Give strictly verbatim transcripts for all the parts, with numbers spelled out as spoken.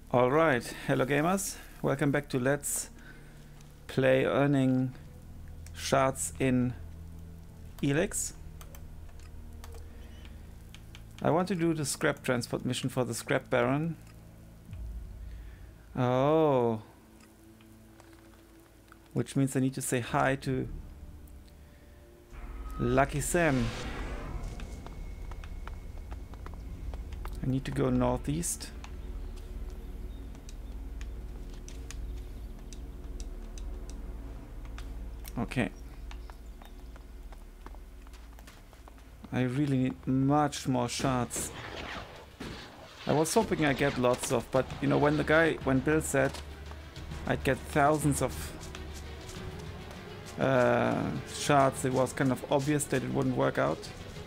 Alright, hello gamers, welcome back to Let's Play Earning Shards in Elex. I want to do the scrap transport mission for the scrap baron. Oh, which means I need to say hi to Lucky Sam. I need to go northeast. Okay. I really need much more shards. I was hoping I get lots of, but you know, when the guy, when Bill said I'd get thousands of uh, shards, it was kind of obvious that it wouldn't work out.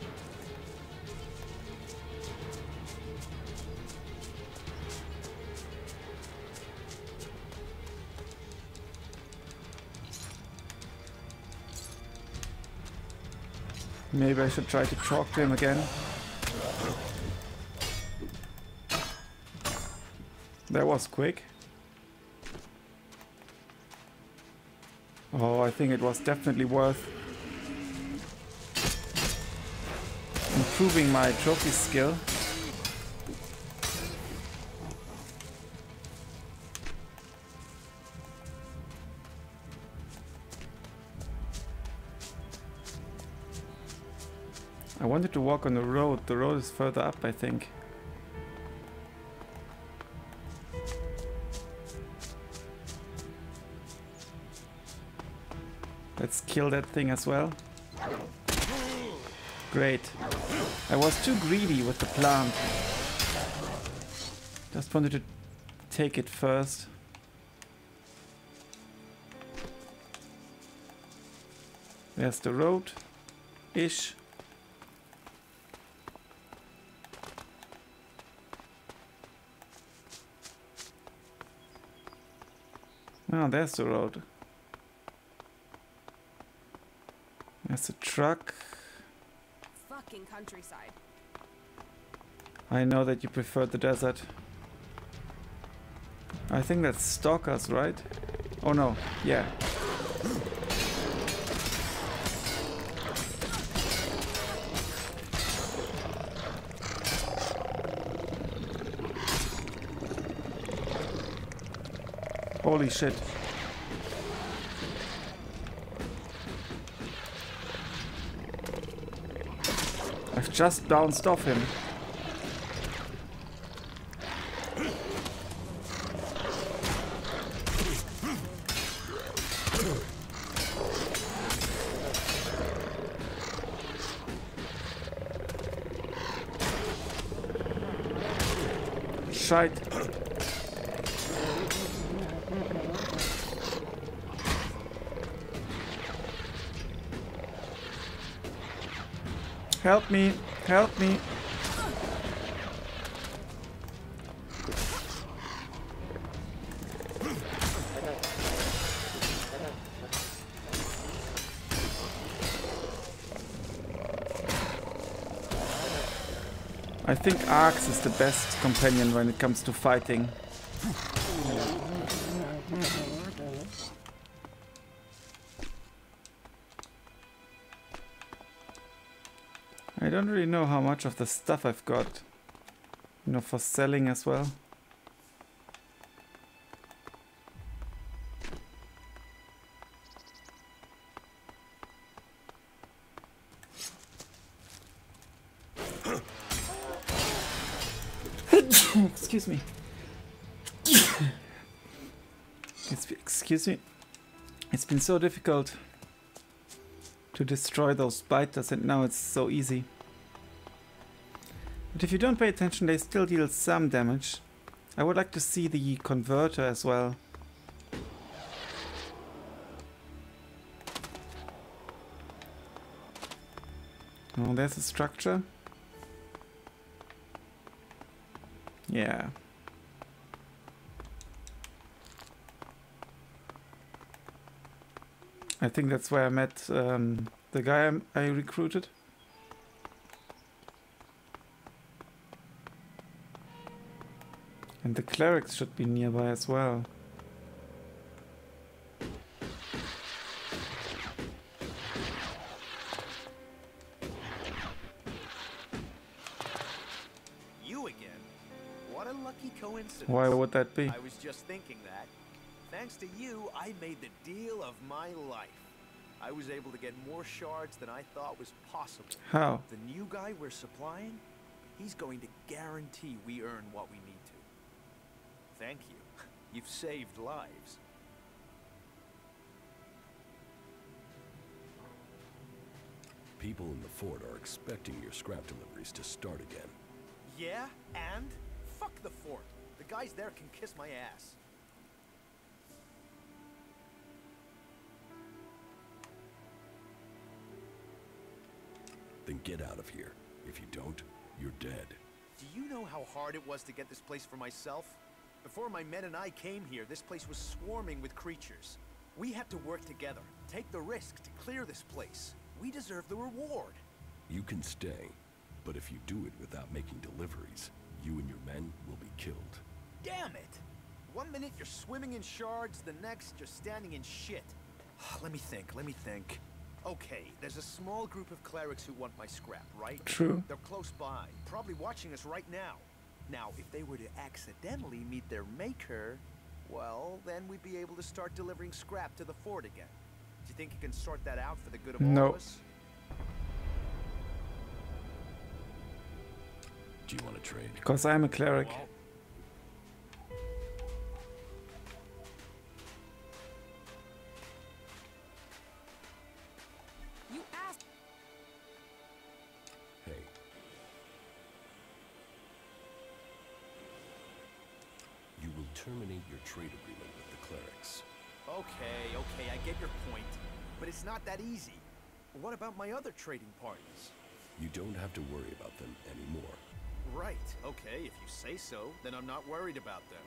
Maybe I should try to talk to him again. That was quick. Oh, I think it was definitely worth improving my trophy skill. I wanted to walk on the road. The road is further up, I think. Let's kill that thing as well. Great. I was too greedy with the plant. Just wanted to take it first. There's the road-ish. Oh, there's the road. There's a truck. Fucking countryside. I know that you prefer the desert. I think that's stalkers, right? Oh no, yeah. Holy shit. I've just bounced off him. Shite. Help me, help me. I think Arx is the best companion when it comes to fighting. I don't really know how much of the stuff I've got, you know, for selling as well. Excuse me. It's, excuse me. It's been so difficult to destroy those biters, and now it's so easy. But if you don't pay attention, they still deal some damage. I would like to see the converter as well. Oh, there's a structure. Yeah. I think that's where I met um, the guy I'm, I recruited. And the clerics should be nearby as well. You again? What a lucky coincidence. Why would that be? I was just thinking that. Thanks to you, I made the deal of my life. I was able to get more shards than I thought was possible. How? The new guy we're supplying, he's going to guarantee we earn what we need to. Thank you. You've saved lives. People in the fort are expecting your scrap deliveries to start again. Yeah? And? Fuck the fort. The guys there can kiss my ass. Then get out of here. If you don't, you're dead. Do you know how hard it was to get this place for myself? Before my men and I came here, this place was swarming with creatures. We had to work together, take the risk to clear this place. We deserve the reward. You can stay, but if you do it without making deliveries, you and your men will be killed. Damn it! One minute you're swimming in shards, the next you're standing in shit. Let me think, let me think. Okay, there's a small group of clerics who want my scrap, right? True. They're close by, probably watching us right now. Now, if they were to accidentally meet their maker, well, then we'd be able to start delivering scrap to the fort again. Do you think you can sort that out for the good of all No. of us? Do you want to trade? Because I'm a cleric. Well, You asked. Hey. You will terminate your trade agreement with the clerics. okay, okay, I get your point. But it's not that easy. What about my other trading partners? You don't have to worry about them anymore. Right, okay, if you say so, then I'm not worried about them.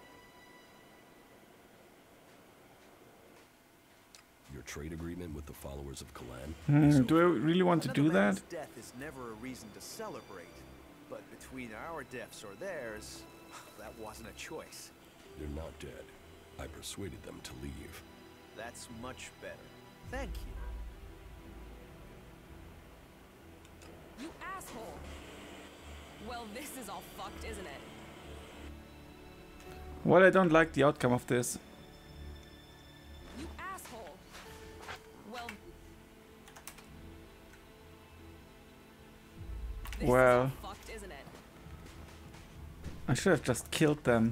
Your trade agreement with the followers of Kalan Hmm, is do I over. really want to Another do that? man's death is never a reason to celebrate. But between our deaths or theirs, that wasn't a choice. They're not dead. I persuaded them to leave. That's much better. Thank you. You asshole. Well, this is all fucked, isn't it? Well, I don't like the outcome of this. You asshole. Well. This Well. is all fucked, isn't it? I should have just killed them.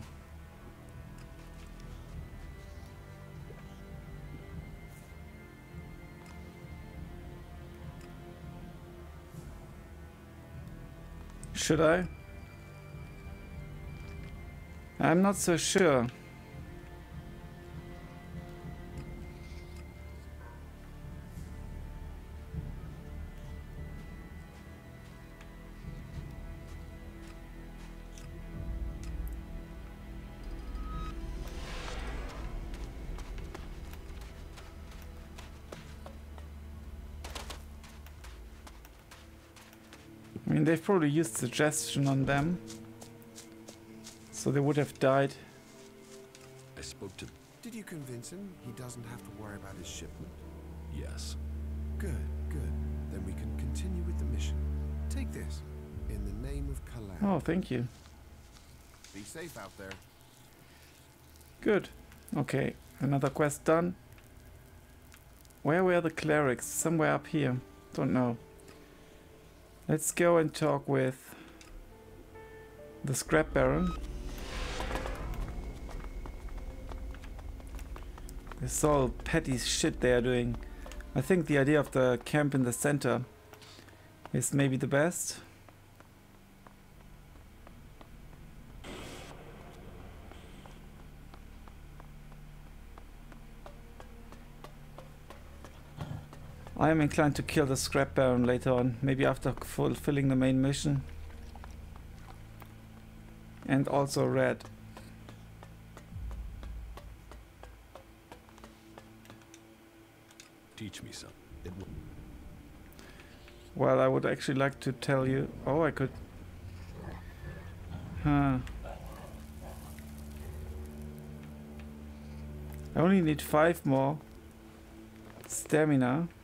Should I? I'm not so sure. I mean, they've probably used suggestion on them, so they would have died. I spoke to... Did you convince him he doesn't have to worry about his shipment? Yes. Good, good. Then we can continue with the mission. Take this. In the name of Kalan. Oh, thank you. Be safe out there. Good. Okay, another quest done. Where were the clerics? Somewhere up here. Don't know. Let's go and talk with the scrap baron. This all petty shit they are doing. I think the idea of the camp in the center is maybe the best. I am inclined to kill the scrap baron later on, maybe after fulfilling the main mission. And also Red. Teach me some. It will... Well, I would actually like to tell you... Oh, I could... Huh. I only need five more stamina.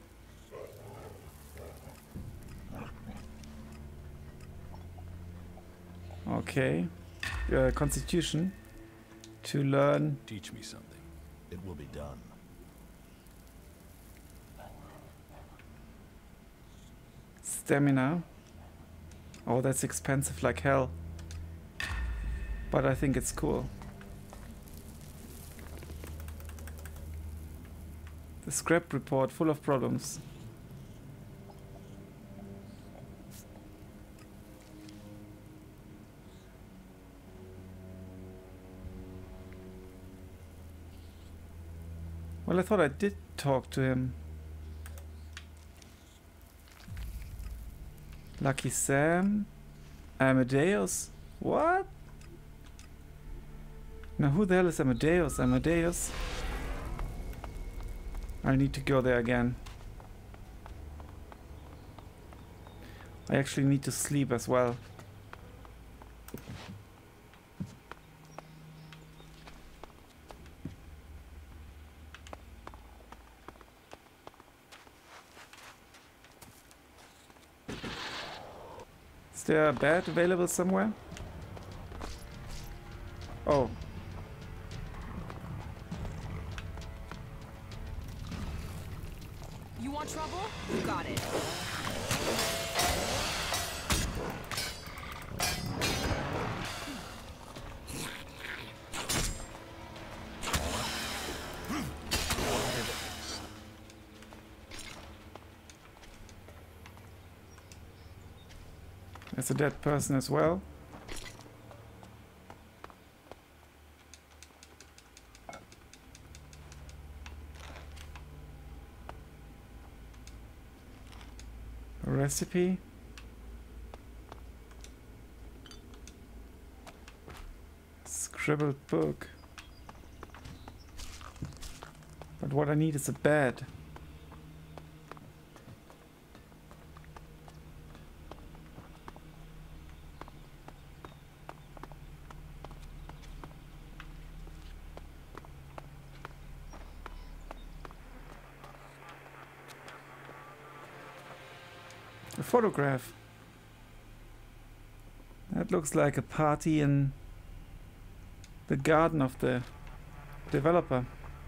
Okay. Uh, Constitution to learn. Teach me something. It will be done. Stamina. Oh, that's expensive like hell. But I think it's cool. The scrap report full of problems. Well, I thought I did talk to him. Lucky Sam. Amadeus. What? Now who the hell is Amadeus? Amadeus? I need to go there again. I actually need to sleep as well. Is there a bed available somewhere? Oh. You want trouble? You got it. There's a dead person as well. A recipe. Scribbled book. But what I need is a bed. A photograph. That looks like a party in the garden of the developer.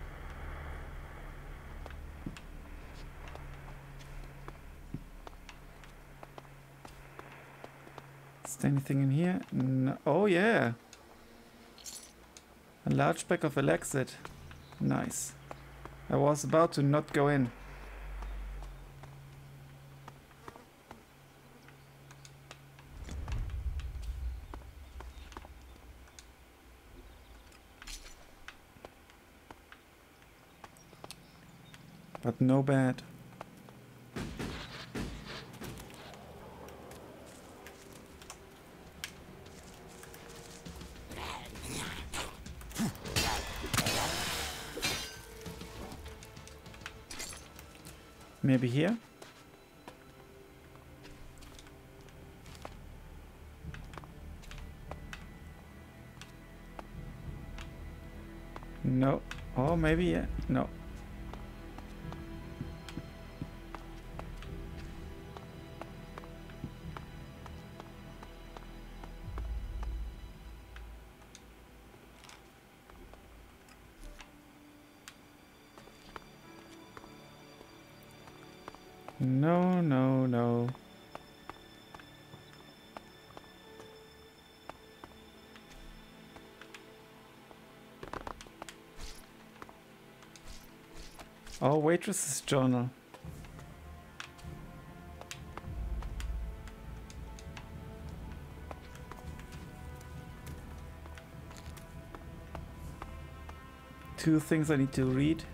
Is there anything in here? No. Oh yeah. A large pack of Alexid. Nice. I was about to not go in. But no bad. Maybe here? No. Oh, maybe yeah. No. No, no, no. Oh, waitress's journal. Two things I need to read.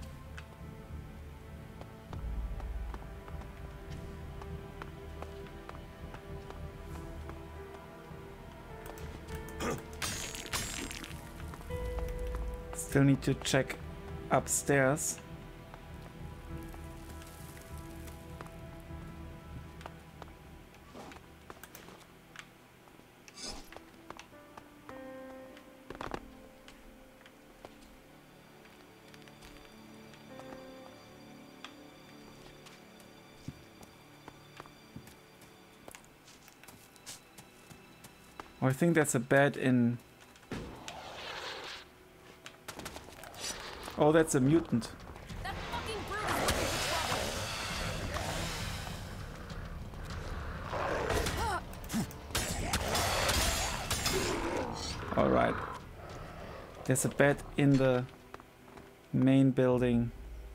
Still need to check upstairs. Oh, I think that's a bed in... Oh, that's a mutant. That fucking brute is looking for trouble. Alright. There's a bed in the main building.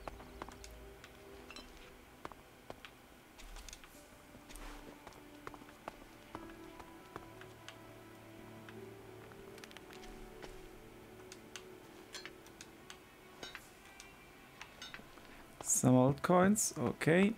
Some old coins, okay.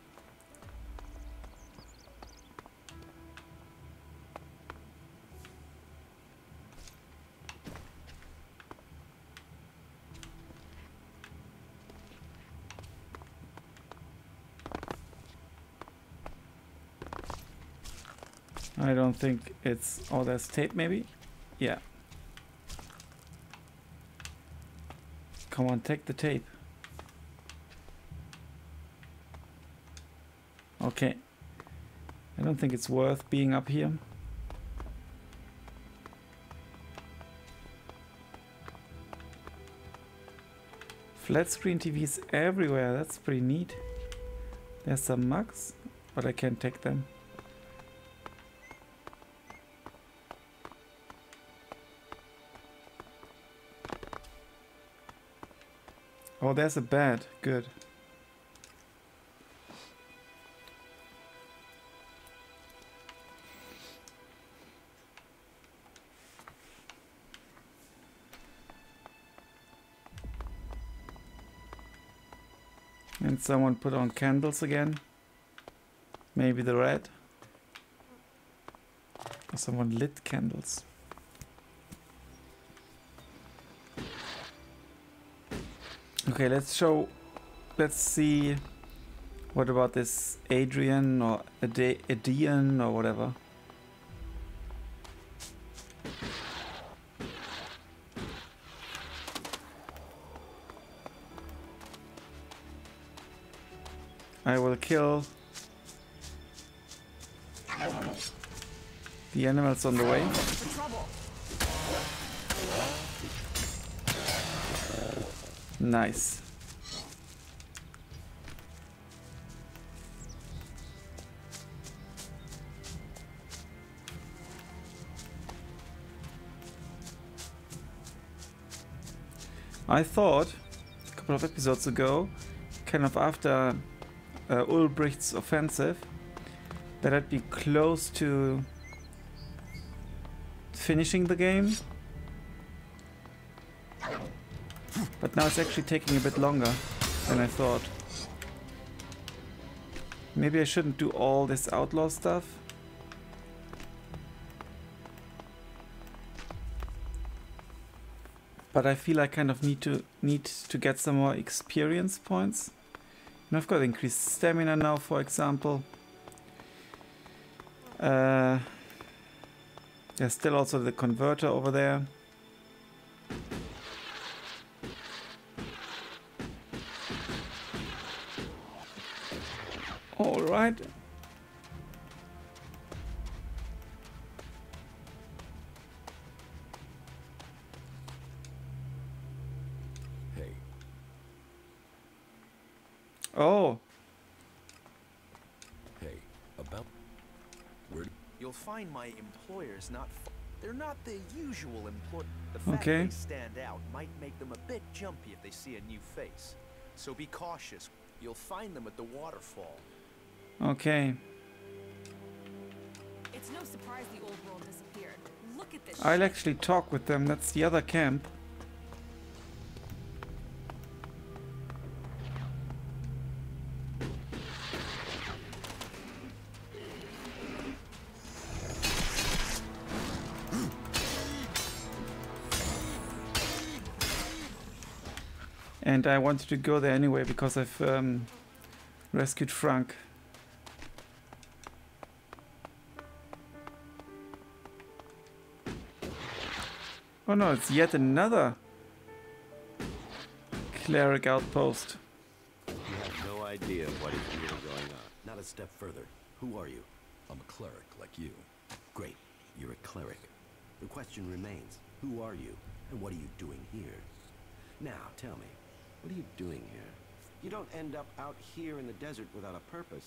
I don't think it's... Oh, there's tape maybe? Yeah. Come on, take the tape. Okay. I don't think it's worth being up here. Flat screen T Vs everywhere, that's pretty neat. There's some mugs, but I can't take them. Oh, there's a bed. Good. And someone put on candles again. Maybe the red. Or someone lit candles. Okay, let's show, let's see, what about this Adrian or Ade Adian or whatever. I will kill the animals on the way. Nice. I thought a couple of episodes ago, kind of after uh, Ulbricht's offensive, that I'd be close to finishing the game. But now it's actually taking a bit longer than I thought. Maybe I shouldn't do all this outlaw stuff. But I feel I kind of need to need to get some more experience points. And I've got increased stamina now, for example. Uh, there's still also the converter over there. All right. Hey. Oh. Hey, about where? You'll find my employers not. F They're not the usual employ. The fact Okay. they stand out might make them a bit jumpy if they see a new face. So be cautious. You'll find them at the waterfall. Okay. It's no surprise the old world disappeared. Look at this I'll shit. actually talk with them. That's the other camp. And I wanted to go there anyway because I've um, rescued Frank. Oh no, it's yet another cleric outpost. You have no idea what is really going on. Not a step further. Who are you? I'm a cleric like you. Great. You're a cleric. The question remains, who are you, and what are you doing here? Now, tell me, what are you doing here? You don't end up out here in the desert without a purpose.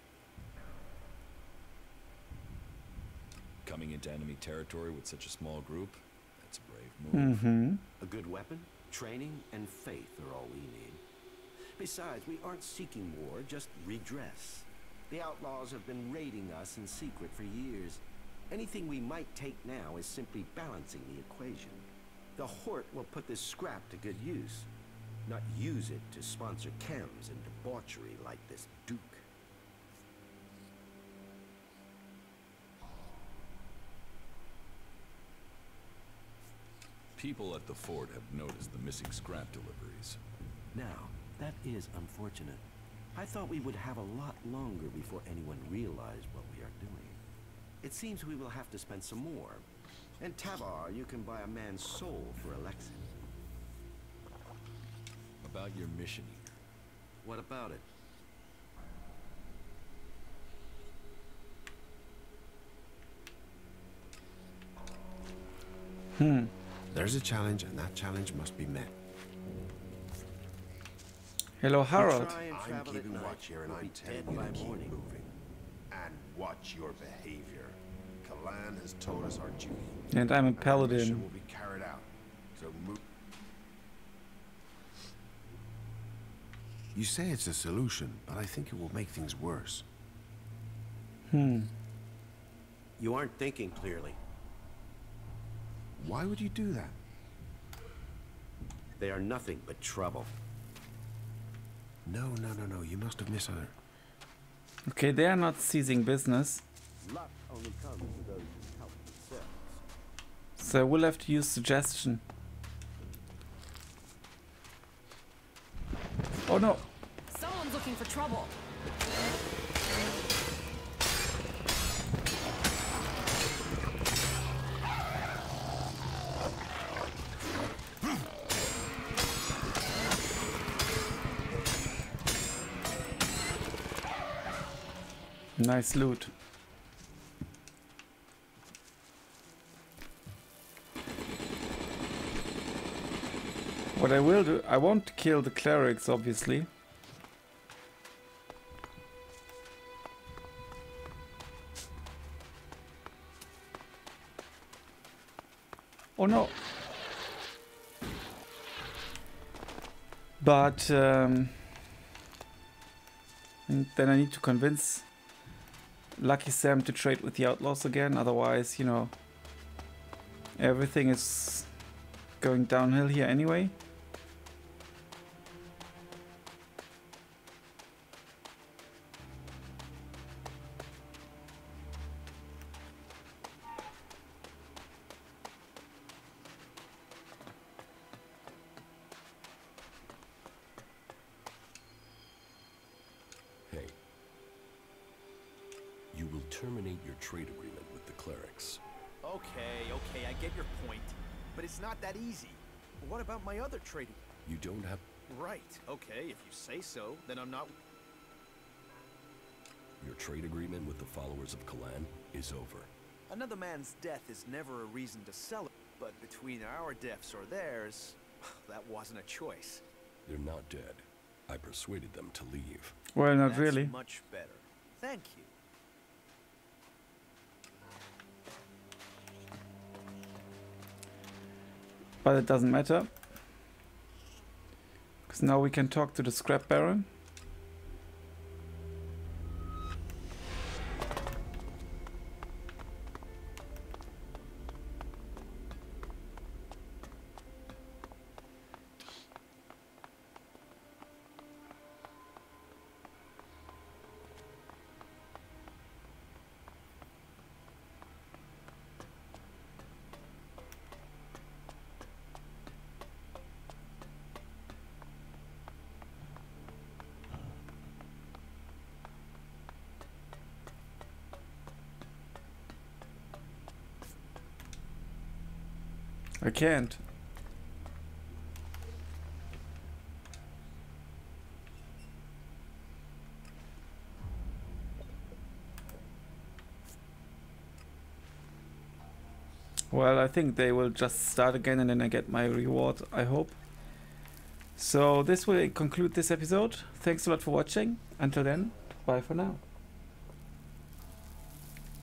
Coming into enemy territory with such a small group, that's a brave move. Mm-hmm. A good weapon, training, and faith are all we need. Besides, we aren't seeking war, just redress. The outlaws have been raiding us in secret for years. Anything we might take now is simply balancing the equation. The Hort will put this scrap to good use, not use it to sponsor chems and debauchery like this Duke. People at the fort have noticed the missing scrap deliveries. Now, that is unfortunate. I thought we would have a lot longer before anyone realized what we are doing. It seems we will have to spend some more. In Tavar, you can buy a man's soul for a Lexin. About your mission here. What about it? Hmm. There's a challenge, and that challenge must be met. Hello, Harold. Try and I'm travel at keeping night, watch here, and we'll I'm be telling dead you to by keep morning. moving. And watch your behavior. Kalan has told us our duty. And I'm a and our paladin. mission will be carried out. So move. You say it's a solution, but I think it will make things worse. Hmm. You aren't thinking clearly. Why would you do that? They are nothing but trouble. No, no, no, no. You must have misheard. Okay, they are not ceasing business. Luck only comes to those who help themselves. So we'll have to use suggestion. Oh no! Someone's looking for trouble. Nice loot. What I will do, I won't kill the clerics, obviously. Oh no! But um, and then I need to convince Lucky Sam to trade with the outlaws again, otherwise, you know, everything is going downhill here anyway. Hey. You will terminate your trade agreement with the clerics. Okay, okay, I get your point. But it's not that easy. What about my other trading? You don't have... Right, okay, if you say so, then I'm not... Your trade agreement with the followers of Kalan is over. Another man's death is never a reason to celebrate. But between our deaths or theirs, that wasn't a choice. They're not dead. I persuaded them to leave. Well, not That's really. much better. Thank you. But it doesn't matter. Because now we can talk to the scrap baron. I can't. Well, I think they will just start again and then I get my reward, I hope. So this will conclude this episode. Thanks a lot for watching. Until then, bye for now.